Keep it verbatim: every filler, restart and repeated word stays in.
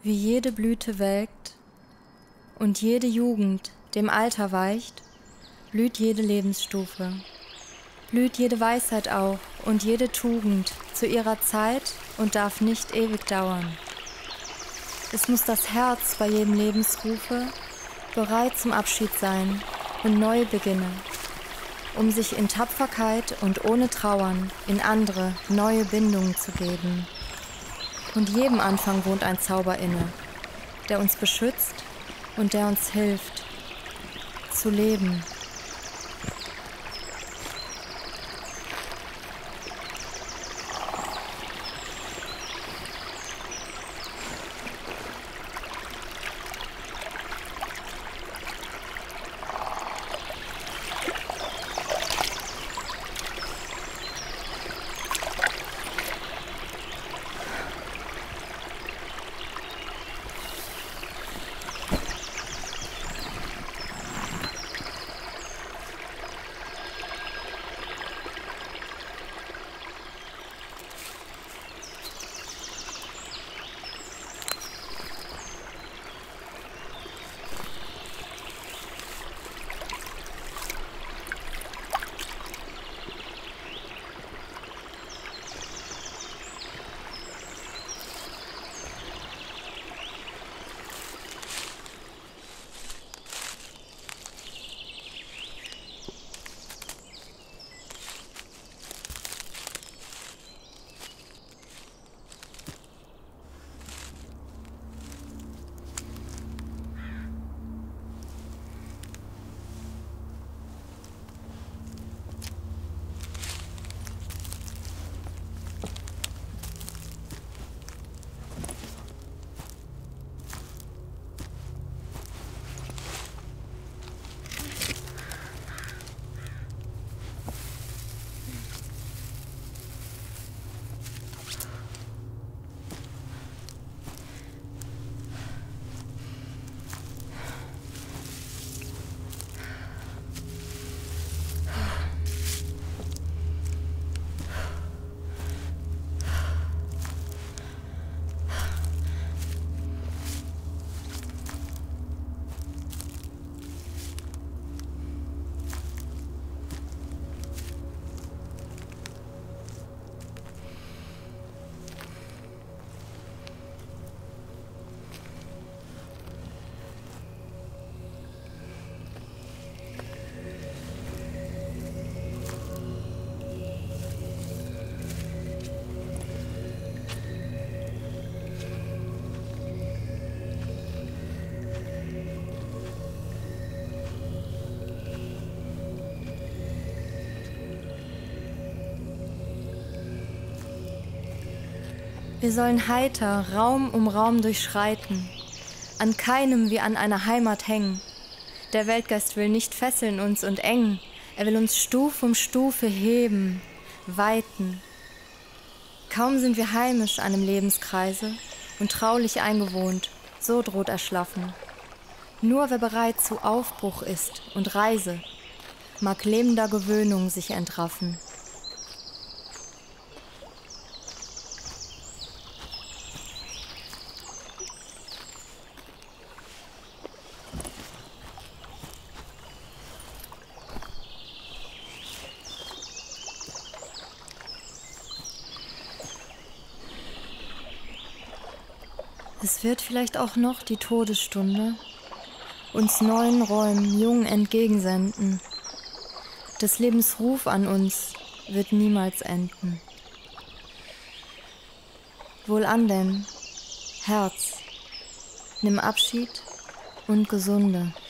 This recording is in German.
Wie jede Blüte welkt und jede Jugend dem Alter weicht, blüht jede Lebensstufe, blüht jede Weisheit auch und jede Tugend zu ihrer Zeit und darf nicht ewig dauern. Es muss das Herz bei jedem Lebensrufe bereit zum Abschied sein und neu beginne, um sich in Tapferkeit und ohne Trauern in andere neue Bindungen zu geben. Und jedem Anfang wohnt ein Zauber inne, der uns beschützt und der uns hilft, zu leben. Wir sollen heiter Raum um Raum durchschreiten, an keinem wie an einer Heimat hängen. Der Weltgeist will nicht fesseln uns und engen, er will uns Stufe um Stufe heben, weiten. Kaum sind wir heimisch an dem Lebenskreise und traulich eingewohnt, so droht Erschlaffen. Nur wer bereit zu Aufbruch ist und Reise, mag lebender Gewöhnung sich entraffen. Es wird vielleicht auch noch die Todesstunde uns neuen Räumen jung entgegensenden. Des Lebens Ruf an uns wird niemals enden. Wohlan denn, Herz, nimm Abschied und gesunde.